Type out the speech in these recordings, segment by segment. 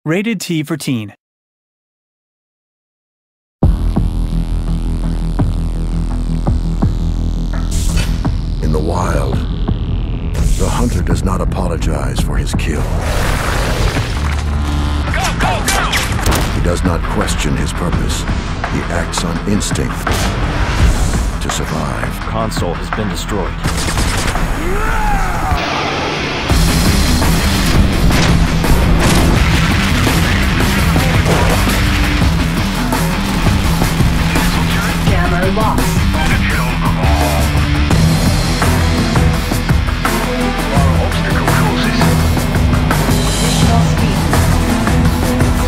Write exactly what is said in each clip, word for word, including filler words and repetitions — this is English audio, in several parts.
Rated T for Teen. In the wild, the hunter does not apologize for his kill. Go, go, go! He does not question his purpose. He acts on instinct to survive. Console has been destroyed. Jammer lost. Kill them all. Our obstacle courses. Additional speed.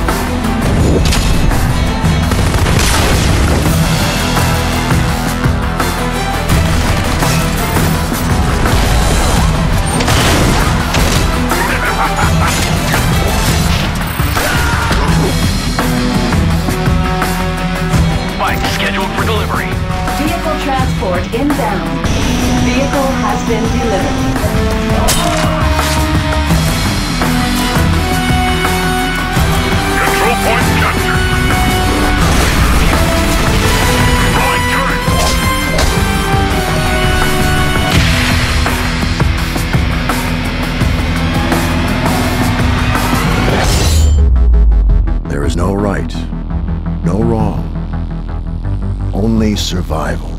Bike scheduled for delivery. Vehicle transport inbound. Vehicle has been delivered. Control point captured. Deploying turret. There is no right, no wrong, only survival.